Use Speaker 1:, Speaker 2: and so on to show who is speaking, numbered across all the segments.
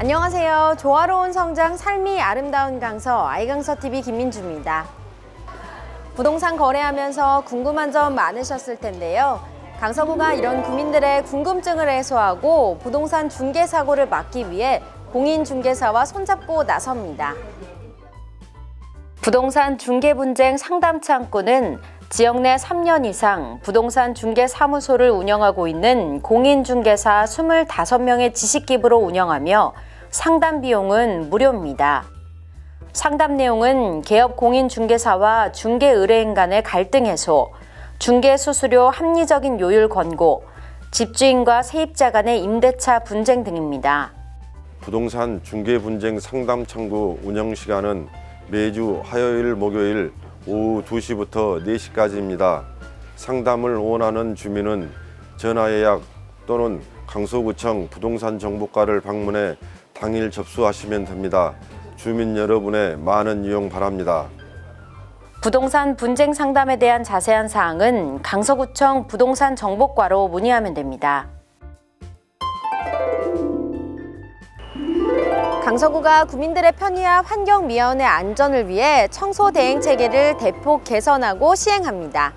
Speaker 1: 안녕하세요. 조화로운 성장 삶이 아름다운 강서 아이강서TV 김민주입니다. 부동산 거래하면서 궁금한 점 많으셨을 텐데요. 강서구가 이런 구민들의 궁금증을 해소하고 부동산 중개 사고를 막기 위해 공인중개사와 손잡고 나섭니다. 부동산 중개 분쟁 상담 창구는 지역 내 3년 이상 부동산 중개 사무소를 운영하고 있는 공인중개사 25명의 지식기부로 운영하며 상담 비용은 무료입니다. 상담 내용은 개업 공인중개사와 중개 의뢰인 간의 갈등 해소, 중개 수수료 합리적인 요율 권고, 집주인과 세입자 간의 임대차 분쟁 등입니다.
Speaker 2: 부동산 중개 분쟁 상담 창구 운영 시간은 매주 화요일, 목요일 오후 2시부터 4시까지입니다. 상담을 원하는 주민은 전화 예약 또는 강서구청 부동산 정보과를 방문해 당일 접수하시면 됩니다. 주민 여러분의 많은 이용 바랍니다.
Speaker 1: 부동산 분쟁 상담에 대한 자세한 사항은 강서구청 부동산 정보과로 문의하면 됩니다. 강서구가 구민들의 편의와 환경 미화원의 안전을 위해 청소 대행 체계를 대폭 개선하고 시행합니다.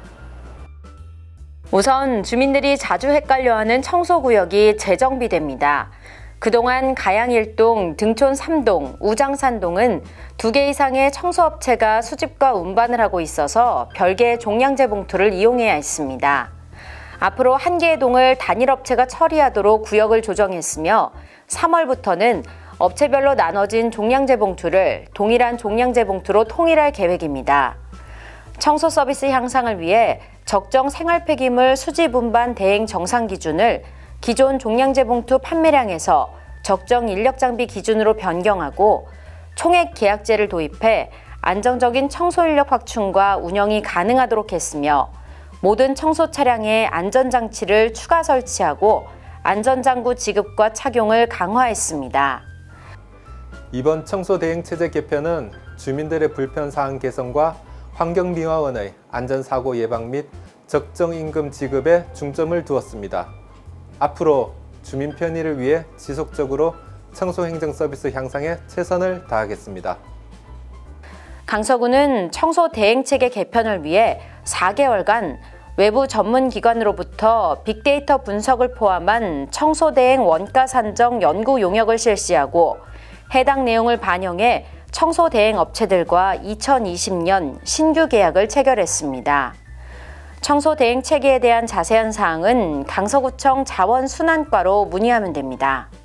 Speaker 1: 우선 주민들이 자주 헷갈려하는 청소구역이 재정비됩니다. 그동안 가양 1동, 등촌 3동, 우장산동은 2개 이상의 청소업체가 수집과 운반을 하고 있어서 별개의 종량제 봉투를 이용해야 했습니다. 앞으로 1개의 동을 단일업체가 처리하도록 구역을 조정했으며 3월부터는 업체별로 나눠진 종량제 봉투를 동일한 종량제 봉투로 통일할 계획입니다. 청소 서비스 향상을 위해 적정 생활 폐기물 수집 운반 대행 정상 기준을 기존 종량제 봉투 판매량에서 적정 인력 장비 기준으로 변경하고 총액 계약제를 도입해 안정적인 청소 인력 확충과 운영이 가능하도록 했으며 모든 청소 차량에 안전장치를 추가 설치하고 안전장구 지급과 착용을 강화했습니다.
Speaker 3: 이번 청소 대행 체제 개편은 주민들의 불편사항 개선과 환경미화원의 안전사고 예방 및 적정 임금 지급에 중점을 두었습니다. 앞으로 주민 편의를 위해 지속적으로 청소 행정 서비스 향상에 최선을 다하겠습니다.
Speaker 1: 강서구는 청소 대행 체계 개편을 위해 4개월간 외부 전문 기관으로부터 빅데이터 분석을 포함한 청소 대행 원가 산정 연구 용역을 실시하고 해당 내용을 반영해 청소 대행 업체들과 2020년 신규 계약을 체결했습니다. 청소 대행 체계에 대한 자세한 사항은 강서구청 자원순환과로 문의하면 됩니다.